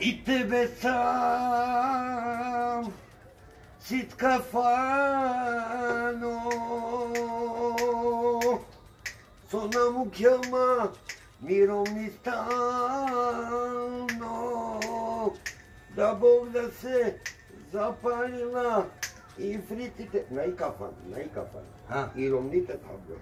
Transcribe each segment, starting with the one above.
I tebe sam sit kafano co nam ukjama mirovni stano da Bog da se zapalila i fritite najkafan i romnite tablo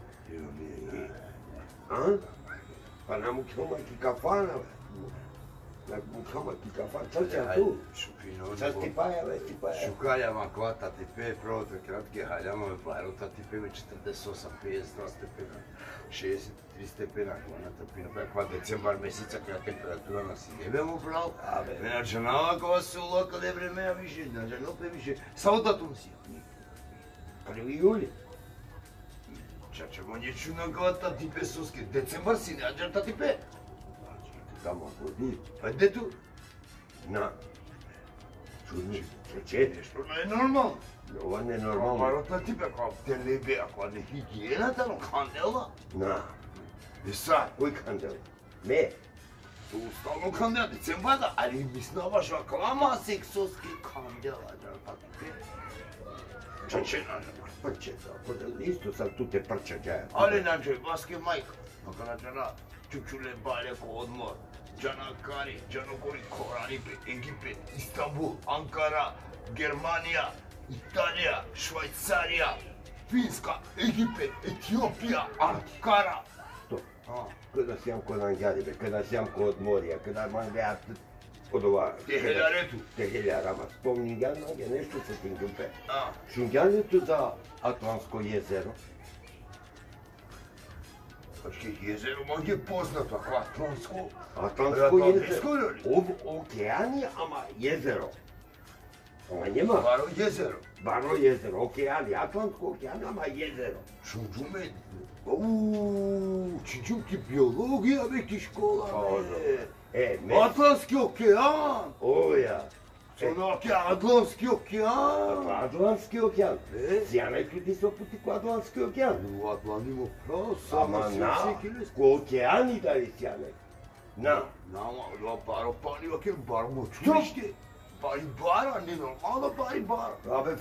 pa nam ukjama ki kafana Mukama ti kafan, co si tu? Sad ti paja, već ti paja. Šukaljama kvata ti pe, prvo te kratke haljama me parota ti pe 48, 50 stepena, 60, 3 stepena, kva tepina, pa kva decembar mjeseca kada temperatura nas i nebemo prav. Inače navakova su lokale vremena više, znači opet više, samo da tu si. 1. juli. Čačemo nječu na kvata ti pe suske, decembar si ne ađerta ti pe. Tamo kodi. Pa gdje tu? Na. Čudni, čeče. Nešto ne je normalno. Ovo ne je normalno. Parota ti pe kao telebe, ako ne higijena tamo, kandela. Na. I sad? Koji kandel? Ne. Tu stalno kandela, decembada, ali mislim baš aklama seksoski kandela, pa ti pe. Čeče nađe. Prče, isto sam tu te prče džaja. Ali nađe, vaske majka. Ako nađe na čučule balje ko odmor. Canakari, Canokori, Koranipe, Egipet, Istanbul, Ankara, Germanija, Italija, Švajcarija, Finska, Egipet, Etiopija, Ankara. To, kada si jam kod Anđaribe, kada si jam kod Morija, kada man gledat od ova... Teheljaretu. Teheljarama. Spomnim ja mnoge nešto sa tim gumpe. Šungjan tu za Atlantsko jezero. Pačke jezero man je poznato, ako Atlantsko. Atlantsko jezero. Okean je, ama jezero. Ama njema. Baro jezero. Baro jezero, okean je, Atlantsko okean, ama jezero. Čuđume. Čuđum ti biologija već škola, me. Atlantski okean. Oja. Atlantski okean. Atlantski okean. Sjajnaj tudi so puti ko Atlantski okean. U Atlanimo prav, Ama na, ko okeani da je sjajnaj. Na. Nama, baro pani okean, baro močulište. Bari bara, nenormalno bari bara. Abe,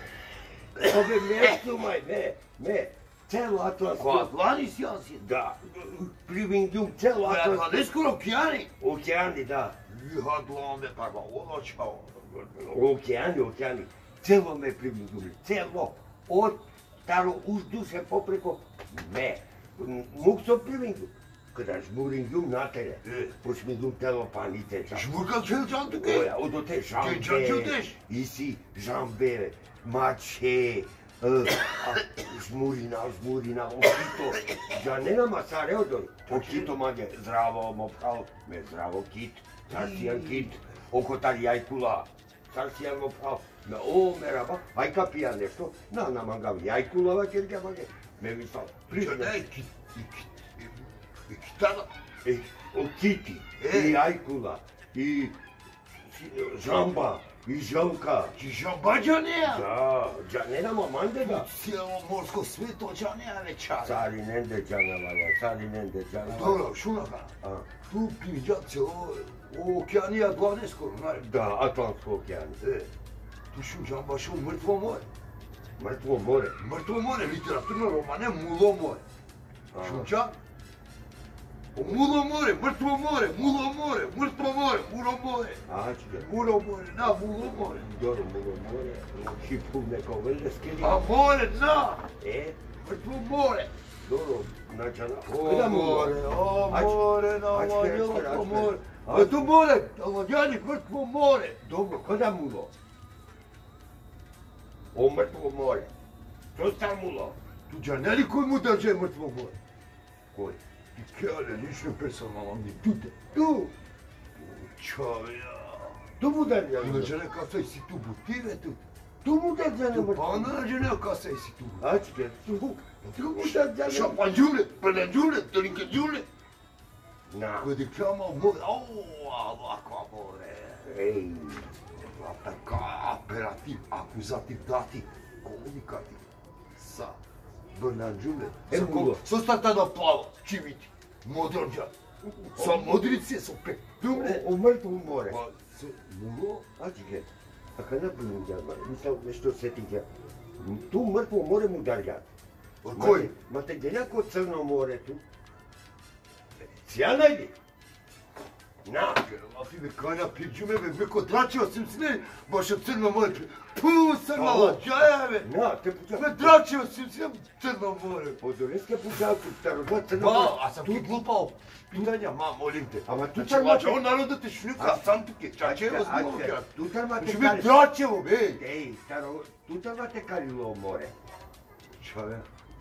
me. Celo Atlantsko... Ko Atlantis jasin? Da. Privingjum celo Atlantsko... Atlantiskoj okeani? Okeani, da. Atlante, parba, onočao. Okeani. Celo me privingjum, celo. Od taro uzdu se popreko me. Muk so privingjum. Kada žmuringjum natere, posmingjum telo panice. Žmurka kelcan tuke? Oja, odo te žambe. Isi žambe, mače. Žmurina, okito. Ja nenama sare odoj. Okito mage zdravo moprav, me zdravo kit. Sarsijan kit, okotar jajkula. Sarsijan moprav, me meraba, ajka pija nešto. Na mangav jajkulava kirga mage. Me misal, Čadaj, i kitana? Kiti, i jajkula, i žamba. I žalka. Ti žamba džaneja? Da, džanenama mandega. Cijelo morsko sveto džaneja večara. Cari nende džanava. Dobro, šunaka. Tu pinđa cijelo okeanija glavne skoro, znaš? Da, Atlantsko okean. Tu šunđan baš u mrtvo more. Mrtvo more? Mrtvo more, literaturno romane, mulo more. Šunđan? Mulo more, mrtvo more, mulo more, mrtvo more, mulo more. Mulo more, na, mulo more. Dobro, mulo more, šipu neko vrde skiri. A more, na! Mrtvo more. Dobro, načana. O more, na, mrtvo more. A tu more, Almadjani, mrtvo more. Dobro, kada mulo? O mrtvo more. Što sta mulo? Tu džaneli koji mu dađe mrtvo more. Koji? I kjale, lično personalno mi tute. Tu! Čovja! Tu mu dađe? Inače neka se si tu butive tu. Tu mu dađe ne mrtvo? Pa nađe neka se si tu. Ačke, tu mu dađe ne? Šapa džule, preda džule, tolike džule. Na. Kod kjama more, ovakva more. Ej. Aperativ, akuzativ, dativ, komunikativ. Sa. Bernard Džule. Mulo. Să sta ta plava, civiti, modrăgea. Sa modrice, sa pe. Tu, o mrtvo more. Pa, sa mulo? Ačike, a kad napravim ja, nisam nešto setim ja. Tu mrtvo more mu darjat. Od koji? Mate gdje jako crno more tu? Cijana ide. Na. Afi me kana pirđume me beko tračio sam sve, baš od crno more. Puh, crnala, džajave. Na, te pučak. Me tračio sam sve crno more. Podoreske pučaku, staroga crno Ba, more. a sam ti glupao pitanja, ma, molim te. Ama tu Znači, mađa, on naroda te šljuka, sam tuke, čačevo zbog ja. Tu tamo Znači, te me tračevo, ej. Ej, staro, tu tamo te kalilo more. Čave.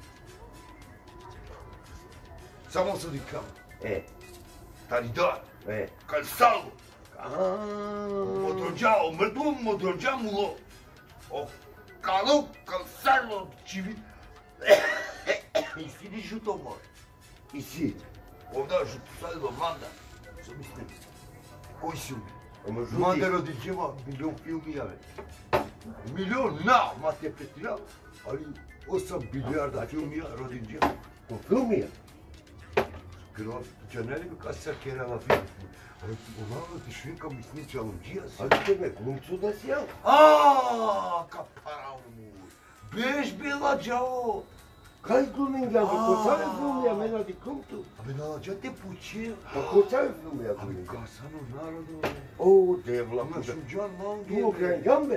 Samo sam dikam. Taridar, calçalo, modronjao, mrdom modronjao mulo. O calo, calçalo, tive. E si di juto more. I si. Ovda juto salvo manda. Sam mislim. Koji si Ama žuti. Manda rodičima milion filmi jave. Milion na, mate petira, ali 8 milijarda filmija rodičima. U filmija? Però giornale che cazzo che era la fine. Ono ti švinka mi sniča luđija si. Ali tebe glumcu da si jel? Aaa, kaparao mu. Bež bila džao. Kaj glumim ja, ko same glumija, mena di glumcu. A me nalađa te puće. Pa ko same glumija A me glumija? kasano narodu. O, devla, Ima šuđan mange. tu okren jambe.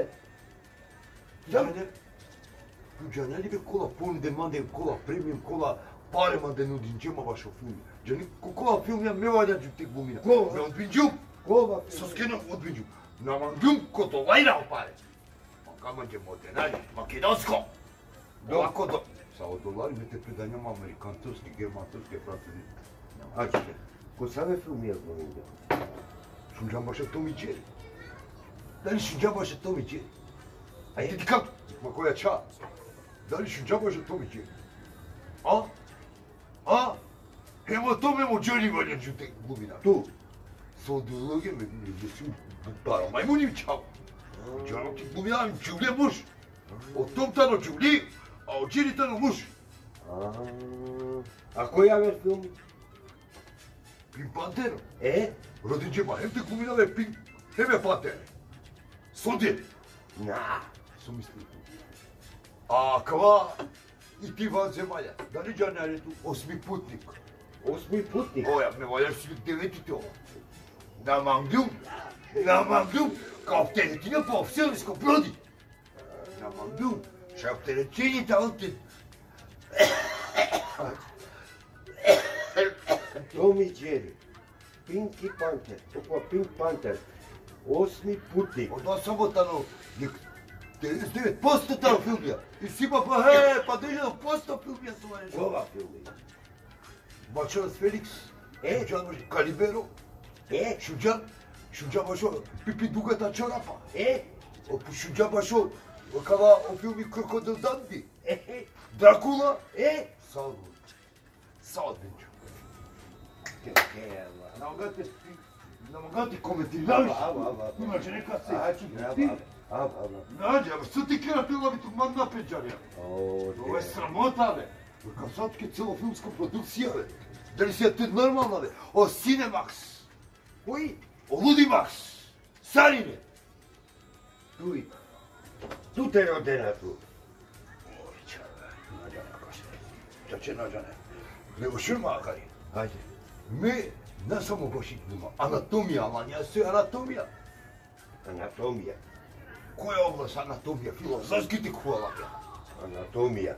Giornale be cola pun de mande cola premium cola pare mande nudin cema vašo film. Giorni cu cola film ja me vada ju te glumina. Ko? Me odbiđu. Kova Sa film. skenom odbiđu. Namandum koto lajrao pare. Pa kamađe modenali, makedonsko. Ovako do... Sa odolari me te predanjama amerikantovski, germantovski, francuski. Ačke, ko same filmija glumim ja. Šunđan baša Tom i Jerry. Da li šunđan baša Tom i Jerry? A ti kako? Ma koja ča? Da li šunđan baša Tom i Jerry? A? A? Evo to me mođeri valjađu te glumina. Tu. Sa odologe me su bukbara majmunim čao. Đano ti glumina čuvlje muž. O tom tano čuvlji, a o Jerry tano muž. A koja je film? Pink Panther. Rodinđema, hem te glumina Pink, heme Panther. Sodje. Na. Su mislili tu. A kva i ti van zemalja. Da li džana je tu osmi putnik? Osmi putnik. Oja, me valjaš si deveti to. Na Mangdum, kao opterećenja po ovselijskom brodi. Na Mangdum, še opterećenje ta ovte. Tom i Jerry. Pinky Panther. Opa, Pink Panther. Osmi putnik. Onda samotano, 99% tamo filmija. I sima pa he, pa 99% filmija su vam rešao. Kova filmija? Mačaras Felix, Šuđan može, Kalibero, Šuđan bašo, Pipi Dugata čorapa. Šuđan bašo, kava o filmi Krokodil Dundee. Dracula, Salvinđu. Ne mogu ti komentirati. Imaće neka se. Nađe, a što ti kjera filovi tu man napeđarja? Ovo je sramota, ve. Kao sad celo filmska produkcija, ve. Da li si ja te normalna, ve? O Cinemax. Koji? O Ludimax. Sarine. Tu te rodena tu. Ovića, ve. Nađane, kaže. Da će nađane. Nego še makari. Hajde. Me, ne samo baš idemo. Anatomija, manja, sve anatomija. Anatomija. Koja oblast anatomija, filozofski ti hvala, ve. Anatomija.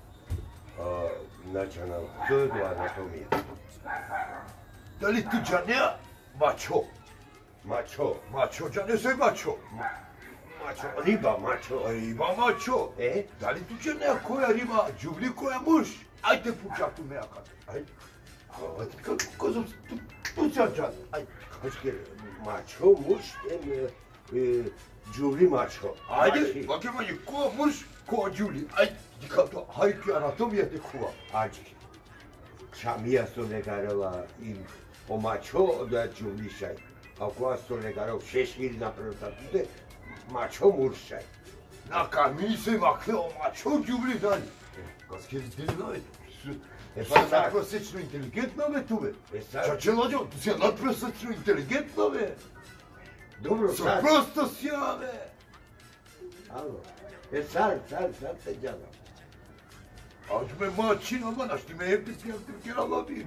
Načana, to je bila anatomija. Da li tu džanea? Mačo. Mačo. Džane sve mačo. Riba mačo. Riba mačo. Da li tu džanea koja riba, džubli koja muž? Ajde pučatu me akad. Ajde. Kako sam tu džan? Ajde. Kačke, mačo, muž, džuvli mačo. Ajde, bak imaju ko muž, ko džubli. Ajde, kao to, hajki anatomija te kuva. Ačke. Čamija su negarala im o mačo da džuvli šaj. A koja su negarala šeškiri napravili tatute, mačo muršaj. Naka mi se makle o mačo džubli dalje. Kaskeri deli nove. E Šta pa je sad, nadprosječno inteligentno, be, tu, be? e sad, Čače, mlađo, tu si nadprosječno inteligentno, be. dobro sad, Prosto si ja, be. alo, e sad te djava. Aż me mačina, man, až ti me epis, ja ti kjera labim.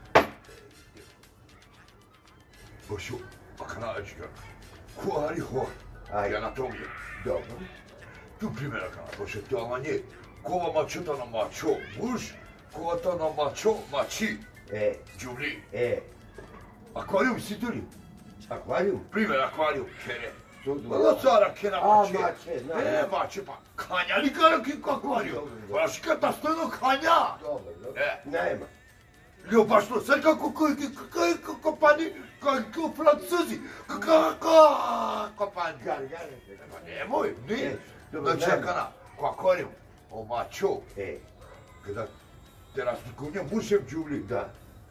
Bošu, akanačka, kuari ho, Aj, anatomija. dobro, Tu primjera kana, boše, to manje, kova mačota na mačo, muž, kova ta na mačo, mači, džuvli. Akvarijum si turi, akvarijum, primjer akvarijum, kere. sudno. Malo cara kera A, mače. mače, znam. Mače, pa kanja li kara kiko akvarijum? Baš kada stojno kanja. Dobro, E. nema. Ljo, baš to, sad kako pani, kako francuzi, kako pani. Gargare, Pa nemoj, ne. dobro, Znači, nema. kana, ko akvarijum, o mačo, kada te razlikovnja mušem džuvli, da,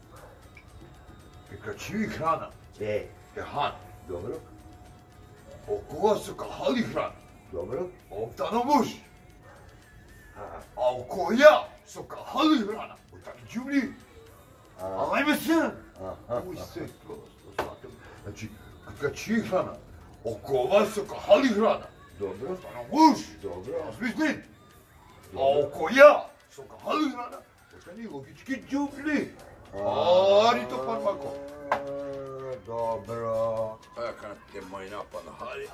kad čivi hrana, je han, dobro, oko su kahali hrana, dobro, ovdano muž, aha, a oko ja su kahali hrana, u taki džuvli, aha, ajme se, aha, uj se, prosto, shvatam. Znači, kad čivi hrana, oko vas su kahali hrana, dobro, ovdano muž, dobro, razmislim, a oko ja su kahali hrana, ostani logički džuvli. Ari to pan mako. Dobro. A kad te moj napad hali.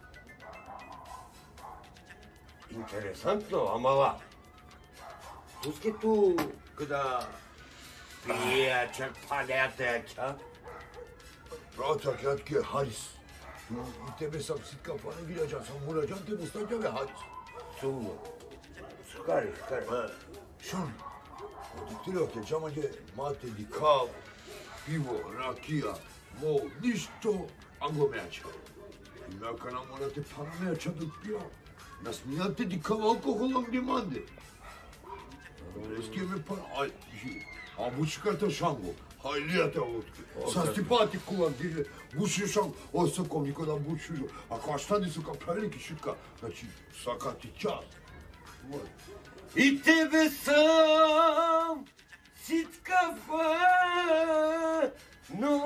Interesantno, amala. Pusti tu kada prijačak padeteča. Pravca kratki je haris. I tebe sam sitka pana viđa, sam urađan te mustađave haris. Sumno. Skari. Šan, odiktirate džamanje, mate di kavu, pivo, rakija, mol, ništo anglomejača. I mjaka nam morate paramejača dok pija. Nasmijate di kavu alkoholom gdje mande. Eski me para, aj, a bučkata šango, aj lijate vodke. Sad ti pati kulan dire, buši šang, osokom nikoda buši. A kao šta nisu kao pravilniki šika, znači svaka ti čast. I tebe sam sitka fano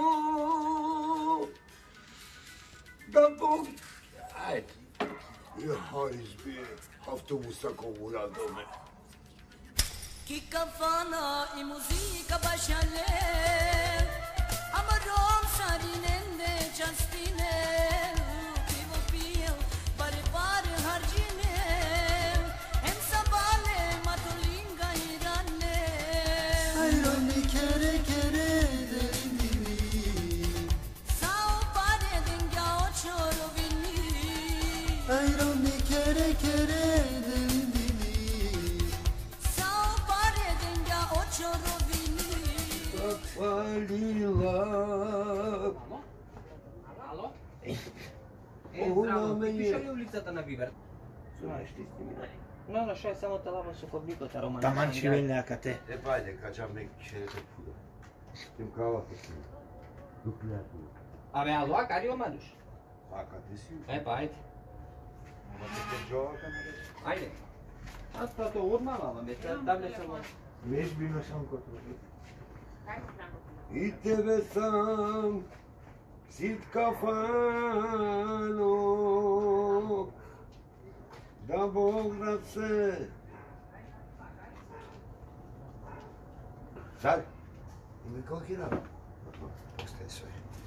da Bog... Ajde. Ja Haris bi autobusa komu radome. Ki kafana i muzika başale Ama rom sarinende častine Pivo pijev, bare harcine Hem sabale matolinga irane Ayroni kere kere derin dibi Sao pare denga o choro vini Ayroni kere kere derin dibi Sao pare denga o choro vini Valila. Alo? Ovo Zdravo, nome je- пише ли улицата на Вивер? Знаеш ти с ними. No, no, še samo talava su fabrikota romana. Taman šiveljaka te. E pa ajde, kaçam mek şerete puda. Tim kava kesin. Duplijatu. Абе, ало, а къде омадуш? Aka ti si? Е, па, айде. Mate te džovaka na reći. Айде. Аз това то урмала, бе, да вле само. Veš bilo sam kod toga. I tebe sam sitka fano da Bog da se... Sad? Ime kao hira. Ostaje sve.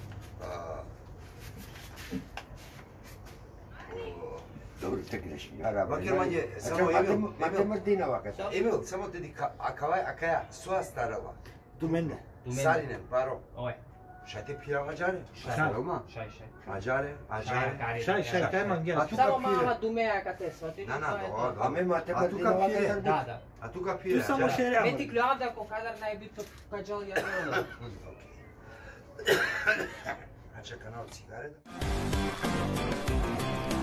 Dobro, tekneš. Ara, Bakir manje, samo Emil, Mate Martina vakata. Emil, samo te di akaya sua starava. Tu mende. Sarinem, paro. Ое. Šta te pira Mađare? Šta? Roma? Шай. Mađare, Mađare. Šaj, kaj mangela. A tu Само ga pire. мала думеја те свати. Na, dobro. A me Mate A tu Martina ga pire. vakata. Да, да. A tu ga pire. Tu samo Mađare. šerjamo. Мети клюавда ко кадар најбито каđал ја не. A čeka na cigareta?